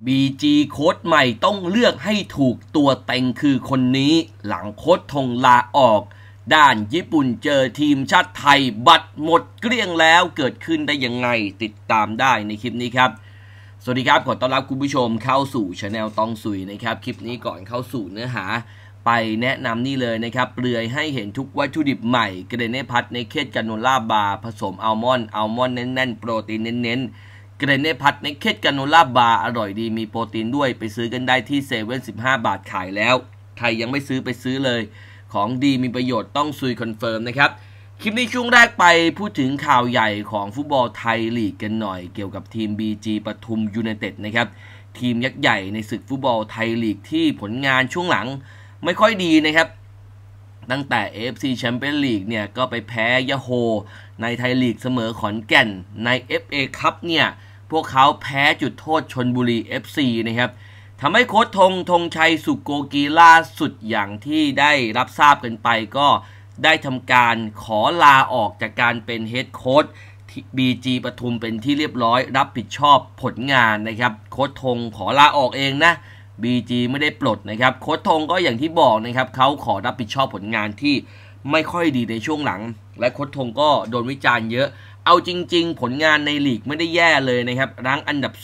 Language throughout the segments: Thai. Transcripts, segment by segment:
BG โค้ชใหม่ต้องเลือกให้ถูกตัวเต็งคือคนนี้หลังโค้ชธงลาออกด้านญี่ปุ่นเจอทีมชาติไทยบัตรหมดเกลี้ยงแล้วเกิดขึ้นได้ยังไงติดตามได้ในคลิปนี้ครับสวัสดีครับขอต้อนรับคุณผู้ชมเข้าสู่ช anel ตองสุยนะครับคลิปนี้ก่อนเข้าสู่เนื้อหาไปแนะนำนี่เลยนะครับเปลือยให้เห็นทุกวัตถุดิบใหม่เกรเน่พัทในเคสกาโนล่าบาร์ผสมอัลมอนด์แน่นๆโปรตีนเน้นเกรเน่พัทในเคสกาโนล่าบาร์อร่อยดีมีโปรตีนด้วยไปซื้อกันได้ที่เซเว่น15 บาทขายแล้วใครยังไม่ซื้อไปซื้อเลยของดีมีประโยชน์ต้องซุยคอนเฟิร์มนะครับคลิปนี้ช่วงแรกไปพูดถึงข่าวใหญ่ของฟุตบอลไทยลีกกันหน่อยเกี่ยวกับทีม BG ปทุมยูไนเต็ดนะครับทีมยักษ์ใหญ่ในศึกฟุตบอลไทยลีกที่ผลงานช่วงหลังไม่ค่อยดีนะครับตั้งแต่ AFC Champions League เนี่ยก็ไปแพ้ยะโฮในไทยลีกเสมอขอนแก่นใน FA Cup เนี่ยพวกเขาแพ้จุดโทษชลบุรี FC นะครับทำให้โค้ชธงชัยสุโกกีล่าสุดอย่างที่ได้รับทราบกันไปก็ได้ทำการขอลาออกจากการเป็นเฮดโค้ช BG ปทุมเป็นที่เรียบร้อยรับผิดชอบผลงานนะครับโค้ชธงขอลาออกเองนะ BG ไม่ได้ปลดนะครับโค้ชธงก็อย่างที่บอกนะครับเขาขอรับผิดชอบผลงานที่ไม่ค่อยดีในช่วงหลังและโค้ชธงก็โดนวิจารณ์เยอะเอาจริงๆผลงานในลีกไม่ได้แย่เลยนะครับรั้งอันดับ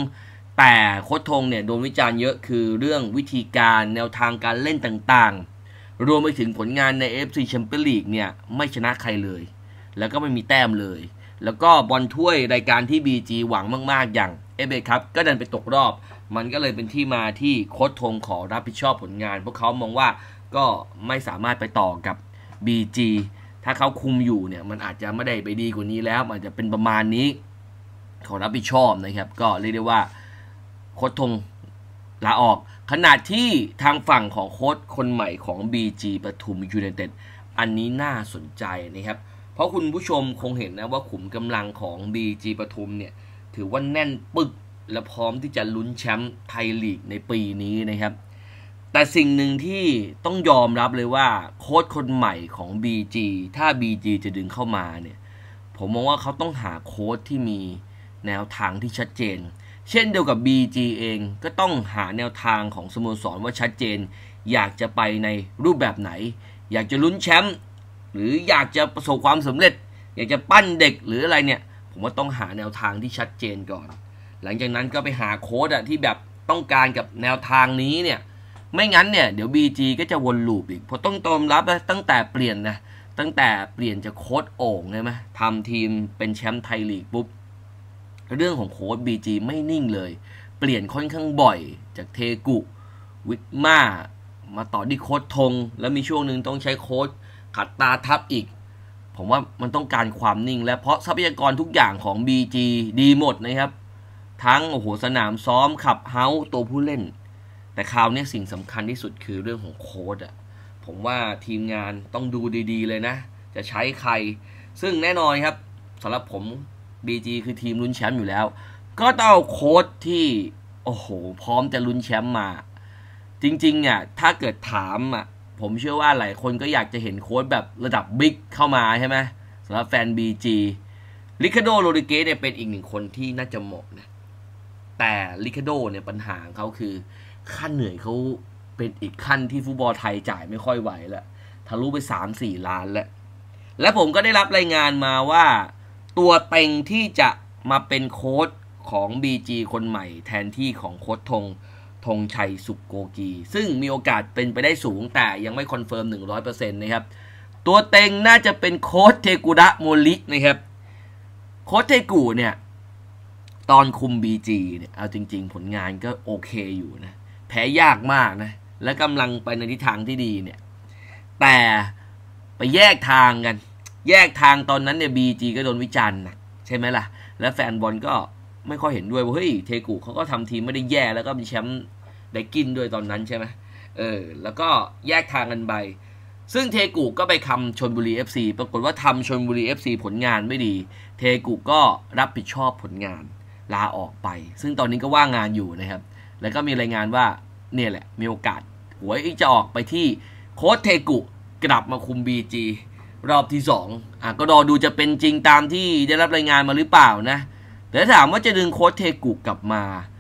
2แต่โค้ชธงเนี่ยโดนวิจารณ์เยอะคือเรื่องวิธีการแนวทางการเล่นต่างๆรวมไปถึงผลงานใน AFC Champions League เนี่ยไม่ชนะใครเลยแล้วก็ไม่มีแต้มเลยแล้วก็บอลถ้วยรายการที่ BG หวังมากๆอย่าง FA Cup ก็ดันไปตกรอบมันก็เลยเป็นที่มาที่โค้ชธงขอรับผิดชอบผลงานพวกเขามองว่าก็ไม่สามารถไปต่อกับ BG ถ้าเขาคุมอยู่เนี่ยมันอาจจะไม่ได้ไปดีกว่านี้แล้วมันจะเป็นประมาณนี้ขอรับผิดชอบนะครับก็เรียกได้ว่าโค้ชธงลาออกขณะที่ทางฝั่งของโค้ชคนใหม่ของ BG ปทุมยูไนเต็ดอันนี้น่าสนใจนะครับเพราะคุณผู้ชมคงเห็นนะว่าขุมกำลังของ BG ปทุมเนี่ยถือว่าแน่นปึกและพร้อมที่จะลุ้นแชมป์ไทยลีกในปีนี้นะครับแต่สิ่งหนึ่งที่ต้องยอมรับเลยว่าโค้ชคนใหม่ของ BG ถ้า BG จะดึงเข้ามาเนี่ยผมมองว่าเขาต้องหาโค้ชที่มีแนวทางที่ชัดเจนเช่นเดียวกับ BG เองก็ต้องหาแนวทางของสโมสรว่าชัดเจนอยากจะไปในรูปแบบไหนอยากจะลุ้นแชมป์หรืออยากจะประสบความสำเร็จอยากจะปั้นเด็กหรืออะไรเนี่ยผมว่าต้องหาแนวทางที่ชัดเจนก่อนหลังจากนั้นก็ไปหาโค้ชที่แบบต้องการกับแนวทางนี้เนี่ยไม่งั้นเนี่ยเดี๋ยว BG ก็จะวนลูปอีกเพราะต้องยอมรับนะตั้งแต่เปลี่ยนจากโค้ชโอ่งใช่ไหมทำทีมเป็นแชมป์ไทยลีกปุ๊บเรื่องของโค้ช BG ไม่นิ่งเลยเปลี่ยนค่อนข้างบ่อยจากเทกุวิทมาต่อที่โค้ชธงแล้วมีช่วงหนึ่งต้องใช้โค้ชขัดตาทับอีกผมว่ามันต้องการความนิ่งและเพราะทรัพยากรทุกอย่างของ BG ดีหมดนะครับทั้งสนามซ้อมขับเฮาส์ตัวผู้เล่นแต่คราวนี้สิ่งสำคัญที่สุดคือเรื่องของโค้ชผมว่าทีมงานต้องดูดีๆเลยนะจะใช้ใครซึ่งแน่นอนครับสำหรับผม BG คือทีมลุ้นแชมป์อยู่แล้วก็ต้องเอาโค้ชที่พร้อมจะลุ้นแชมป์มาจริงๆถ้าเกิดถามผมเชื่อว่าหลายคนก็อยากจะเห็นโค้ชแบบระดับบิ๊กเข้ามาใช่ไหมสำหรับแฟน BG ริคาร์โด โรดริเกสเนี่ยเป็นอีกหนึ่งคนที่น่าจะเหมาะนะแต่ริคาร์โดเนี่ยปัญหาเขาคือค่าเหนื่อยเขาเป็นอีกขั้นที่ฟุตบอลไทยจ่ายไม่ค่อยไหวแล้วทะลุไป 3-4 ล้านแล้วและผมก็ได้รับรายงานมาว่าตัวเต็งที่จะมาเป็นโค้ชของ BG คนใหม่แทนที่ของโค้ชธงชัยสุโกกีซึ่งมีโอกาสเป็นไปได้สูงแต่ยังไม่คอนเฟิร์ม 100% นะครับตัวเต็งน่าจะเป็นโค้ชเทกุระโมรินะครับโค้ชเทกุเนี่ยตอนคุม BG เนี่ยเอาจริงๆผลงานก็โอเคอยู่นะแพ้ยากมากนะและกำลังไปในทิศทางที่ดีเนี่ยแต่ไปแยกทางตอนนั้นเนี่ย BG ก็โดนวิจารณ์หนักใช่ไหมล่ะและแฟนบอลก็ไม่ค่อยเห็นด้วยว่าเฮ้ยเทกุเขาก็ทำทีมไม่ได้แย่แล้วก็มีแชมป์ได้กินด้วยตอนนั้นใช่ไหมแล้วก็แยกทางกันไปซึ่งเทกุก็ไปทำชลบุรี FC ปรากฏว่าทำชลบุรี FC ผลงานไม่ดีเทกุก็รับผิดชอบผลงานลาออกไปซึ่งตอนนี้ก็ว่างงานอยู่นะครับแล้วก็มีรายงานว่าเนี่ยแหละมีโอกาสหวยจะออกไปที่โค้ชเทกุกลับมาคุม BG รอบที่2ก็รอดูจะเป็นจริงตามที่ได้รับรายงานมาหรือเปล่านะแต่ถามว่าจะดึงโค้ชเทกุกลับมา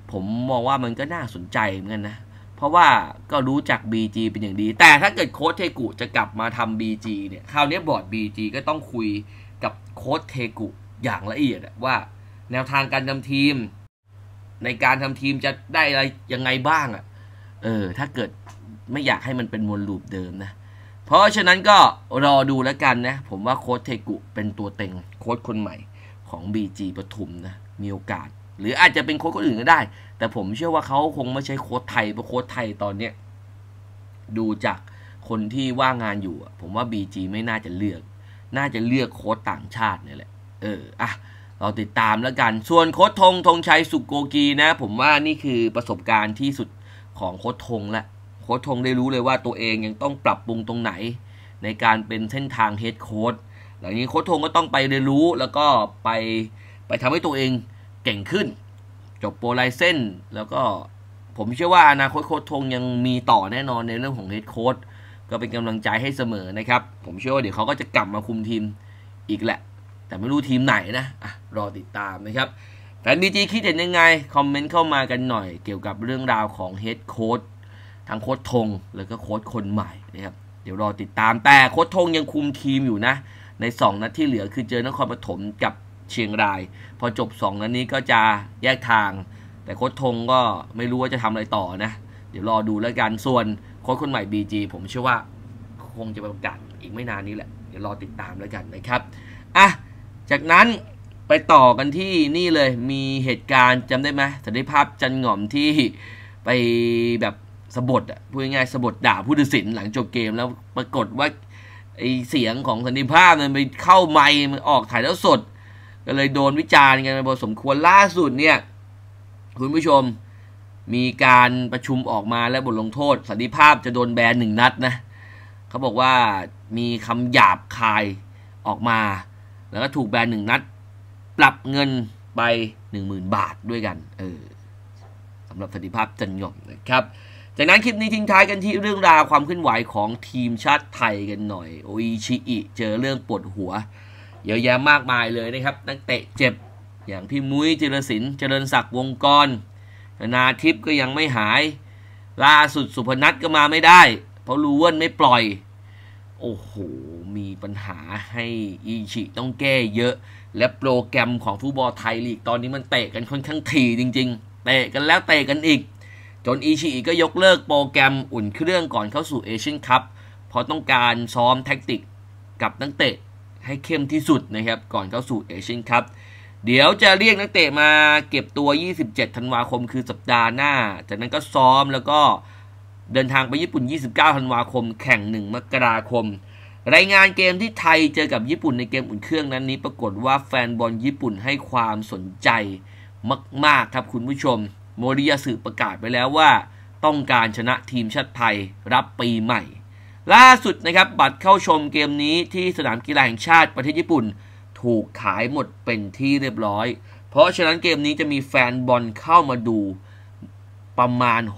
ผมมองว่ามันก็น่าสนใจเหมือนกันนะเพราะว่าก็รู้จัก BG เป็นอย่างดีแต่ถ้าเกิดโค้ชเทกุจะกลับมาทำ BG เนี่ยคราวนี้บอร์ด BG ก็ต้องคุยกับโค้ชเทกุอย่างละเอียดว่าแนวทางการทำทีมในการทำทีมจะได้อะไรยังไงบ้างถ้าเกิดไม่อยากให้มันเป็นวนลูปเดิมนะเพราะฉะนั้นก็รอดูแล้วกันนะผมว่าโค้ชเทกุเป็นตัวเต็งโค้ชคนใหม่ของ BG ปทุมนะมีโอกาสหรืออาจจะเป็นโค้ชคนอื่นก็ได้แต่ผมเชื่อว่าเขาคงไม่ใช่โค้ชไทยเพราะโค้ชไทยตอนเนี้ยดูจากคนที่ว่างงานอยู่ผมว่า BG ไม่น่าจะเลือกโค้ชต่างชาติเนี่ยแหละเราติดตามแล้วกันส่วนโค้ชธงชัยสุโกกีนะผมว่านี่คือประสบการณ์ที่สุดของโค้ชธงและโค้ชธงได้รู้เลยว่าตัวเองยังต้องปรับปรุงตรงไหนในการเป็นเส้นทางเฮดโค้ชหลังนี้โค้ชธงก็ต้องไปเรียนรู้แล้วก็ไปทำให้ตัวเองเก่งขึ้นจบโปรไลเซนแล้วก็ผมเชื่อว่าอนาคตโค้ชธงยังมีต่อแน่นอนในเรื่องของเฮดโค้ชก็เป็นกำลังใจให้เสมอนะครับผมเชื่อว่าเดี๋ยวเขาก็จะกลับมาคุมทีมอีกแหละแต่ไม่รู้ทีมไหนนะรอติดตามนะครับแฟนบีจีคิดเห็นยังไงคอมเมนต์เข้ามากันหน่อยเกี่ยวกับเรื่องราวของเฮดโค้ชทั้งโค้ชธงแล้วก็โค้ชคนใหม่นะครับเดี๋ยวรอติดตามแต่โค้ชธงยังคุมทีมอยู่นะใน2นัดที่เหลือคือเจอนครปฐมกับเชียงรายพอจบ2นัดนี้ก็จะแยกทางแต่โค้ชธงก็ไม่รู้ว่าจะทำอะไรต่อนะเดี๋ยวรอดูแล้วกันส่วนโค้ชคนใหม่ BG ผมเชื่อว่าคงจะประกาศอีกไม่นานนี้แหละเดี๋ยวรอติดตามแล้วกันนะครับจากนั้นไปต่อกันที่นี่เลยมีเหตุการณ์จำได้ไหมสันติภาพจันหง่อมที่ไปแบบสะบดพูดง่ายๆสะบดด่าผู้ตัดสินหลังจบเกมแล้วปรากฏว่าไอเสียงของสันติภาพมันไปเข้าไมค์มันออกถ่ายแล้วสดก็เลยโดนวิจารณ์กันไปพอสมควรล่าสุดเนี่ยคุณผู้ชมมีการประชุมออกมาและบทลงโทษสันติภาพจะโดนแบน1 นัดนะเขาบอกว่ามีคำหยาบคายออกมาแล้วก็ถูกแบน1 นัดปรับเงินไป 10,000 บาทด้วยกันสำหรับสันติภาพจันหง่อมนะครับจากนั้นคลิปนี้ทิ้งท้ายกันที่เรื่องราวความเคลื่อนไหวของทีมชาติไทยกันหน่อยโออิชิอิเจอเรื่องปวดหัวเยอะแยะมากมายเลยนะครับนักเตะเจ็บอย่างพี่มุ้ยจิรศิลป์เจริญศักดิ์วงกรธนาทิพย์ก็ยังไม่หายล่าสุดสุพนัทก็มาไม่ได้เพราะลูเวิลไม่ปล่อยโอ้โหมีปัญหาให้อิชิต้องแก้เยอะและโปรแกรมของฟุตบอลไทยลีกตอนนี้มันเตะกันค่อนข้างถี่จริงๆเตะกันแล้วเตะกันอีกจนอิชิก็ยกเลิกโปรแกรมอุ่นเครื่องก่อนเข้าสู่เอเชียนคัพเพราะต้องการซ้อมแท็กติกกับนักเตะให้เข้มที่สุดนะครับก่อนเข้าสู่เอเชียนคัพเดี๋ยวจะเรียกนักเตะมาเก็บตัว27 ธันวาคมคือสัปดาห์หน้าจากนั้นก็ซ้อมแล้วก็เดินทางไปญี่ปุ่น29 ธันวาคมแข่ง1 มกราคมรายงานเกมที่ไทยเจอกับญี่ปุ่นในเกมอุ่นเครื่องนั้นนี้ปรากฏว่าแฟนบอลญี่ปุ่นให้ความสนใจมากๆครับคุณผู้ชมโมริยาสึประกาศไปแล้วว่าต้องการชนะทีมชาติไทยรับปีใหม่ล่าสุดนะครับบัตรเข้าชมเกมนี้ที่สนามกีฬาแห่งชาติประเทศญี่ปุ่นถูกขายหมดเป็นที่เรียบร้อยเพราะฉะนั้นเกมนี้จะมีแฟนบอลเข้ามาดูประมาณ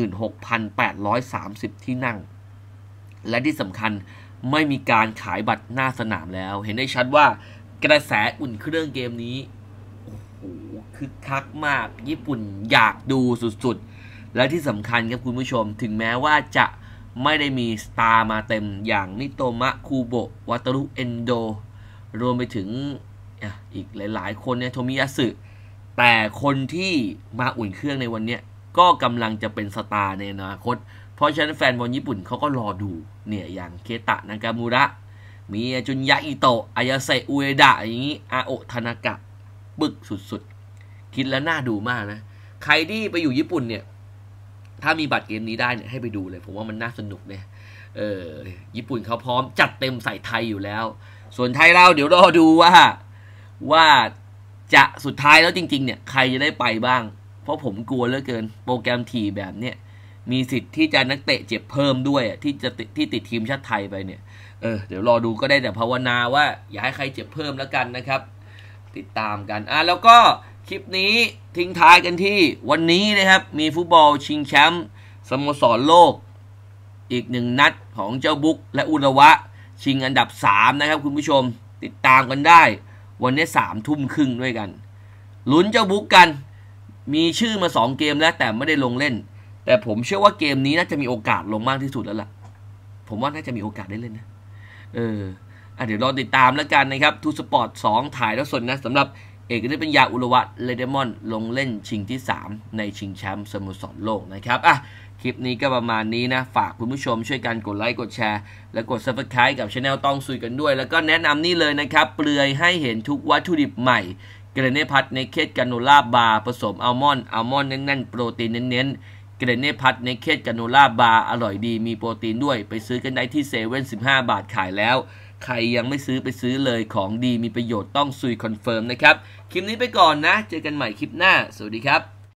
66,830 ที่นั่งและที่สำคัญไม่มีการขายบัตรหน้าสนามแล้วเห็นได้ชัดว่ากระแสอุ่นเครื่องเกมนี้โอ้โหคึกคักมากญี่ปุ่นอยากดูสุดๆและที่สำคัญครับคุณผู้ชมถึงแม้ว่าจะไม่ได้มีสตาร์มาเต็มอย่างนิโตมะคูโบะวัตารุเอนโดรวมไปถึงอีกหลายๆคนเนี่ยโทมิยาสึแต่คนที่มาอุ่นเครื่องในวันนี้ก็กำลังจะเป็นสตาร์ในอนาคตเพราะฉะนั้นแฟนบอลญี่ปุ่นเขาก็รอดูเนี่ยอย่างเคตะนากามูระมีจุนยะอิโตะอายาเซอุเอดะอย่างนี้อาโอะทานากะบึกสุดๆคิดแล้วน่าดูมากนะใครที่ไปอยู่ญี่ปุ่นเนี่ยถ้ามีบัตรเกมนี้ได้เนี่ยให้ไปดูเลยผมว่ามันน่าสนุกเนี่ยญี่ปุ่นเขาพร้อมจัดเต็มใส่ไทยอยู่แล้วส่วนไทยเราเดี๋ยวรอดูว่าจะสุดท้ายแล้วจริงๆเนี่ยใครจะได้ไปบ้างเพราะผมกลัวเหลือเกินโปรแกรมถี่แบบเนี้ยมีสิทธิ์ที่จะนักเตะเจ็บเพิ่มด้วยที่ติดทีมชาติไทยไปเนี่ยเดี๋ยวรอดูก็ได้แต่ภาวนาว่าอย่าให้ใครเจ็บเพิ่มแล้วกันนะครับติดตามกันแล้วก็คลิปนี้ทิ้งท้ายกันที่วันนี้นะครับมีฟุตบอลชิงแชมป์สโมสรโลกอีก1 นัดของเจ้าบุ๊กและอุระวะชิงอันดับ3นะครับคุณผู้ชมติดตามกันได้วันนี้ 3 ทุ่มครึ่งด้วยกันลุ้นเจ้าบุ๊กกันมีชื่อมา2เกมแล้วแต่ไม่ได้ลงเล่นแต่ผมเชื่อว่าเกมนี้น่าจะมีโอกาสลงมากที่สุดแล้วล่ะผมว่าน่าจะมีโอกาสได้เล่นนะเดี๋ยวรอติดตามแล้วกันนะครับทูสปอร์ต2ถ่ายแล้วสดนะสำหรับเอกนิตปัญญาอุรวัตเลเดมอนลงเล่นชิงที่3ในชิงแชมป์สโมสรโลกนะครับคลิปนี้ก็ประมาณนี้นะฝากคุณผู้ชมช่วยกันกดไลค์กดแชร์และกด Subscribe กับ Channel ต้องซุยกันด้วยแล้วก็แนะนำนี่เลยนะครับเปลือยให้เห็นทุกวัตถุดิบใหม่เกรเน่พัทเนเคดกาโนล่าบาร์ผสมอัลมอนด์แน่นๆโปรตีนเน้นๆเกรเน่พัทเนเคดกาโนล่าบาร์อร่อยดีมีโปรตีนด้วยไปซื้อกันได้ที่เซเว่น15 บาทขายแล้วใครยังไม่ซื้อไปซื้อเลยของดีมีประโยชน์ต้องซุยคอนเฟิร์มนะครับคลิปนี้ไปก่อนนะเจอกันใหม่คลิปหน้าสวัสดีครับ